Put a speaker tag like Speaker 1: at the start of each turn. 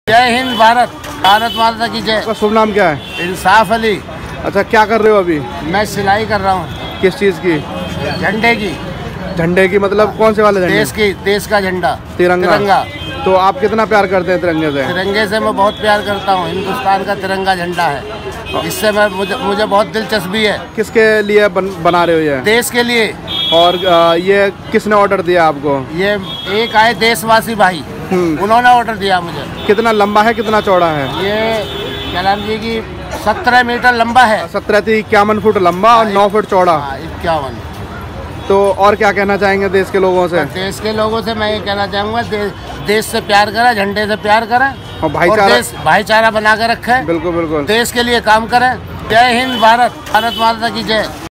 Speaker 1: जय हिंद। भारत भारत माता की जय।
Speaker 2: आपका शुभ नाम क्या है?
Speaker 1: इंसाफ अली।
Speaker 2: अच्छा, क्या कर रहे हो अभी?
Speaker 1: मैं सिलाई कर रहा हूँ।
Speaker 2: किस चीज़ की?
Speaker 1: झंडे की।
Speaker 2: झंडे की मतलब कौन से वाले झंडे?
Speaker 1: देश का झंडा,
Speaker 2: तिरंगा। तो आप कितना प्यार करते हैं तिरंगे से?
Speaker 1: तिरंगे से मैं बहुत प्यार करता हूँ। हिंदुस्तान का तिरंगा झंडा है, इससे मुझे बहुत दिलचस्पी है।
Speaker 2: किसके लिए बना रहे हो ये?
Speaker 1: देश के लिए।
Speaker 2: और ये किसने ऑर्डर दिया आपको?
Speaker 1: ये एक आए देशवासी भाई, उन्होंने ऑर्डर दिया मुझे।
Speaker 2: कितना लंबा है, कितना चौड़ा है?
Speaker 1: ये क्या नाम जी की 17 मीटर लंबा है।
Speaker 2: 17 से 51 फुट लंबा और 9 फुट चौड़ा।
Speaker 1: 51।
Speaker 2: तो और क्या कहना चाहेंगे देश के लोगों से?
Speaker 1: देश के लोगों से मैं ये कहना चाहूँगा, देश से प्यार करें, झंडे से प्यार करें
Speaker 2: और
Speaker 1: भाईचारा बना के रखें।
Speaker 2: बिल्कुल बिल्कुल।
Speaker 1: देश के लिए काम करें। जय हिंद। भारत भारत माता की जय।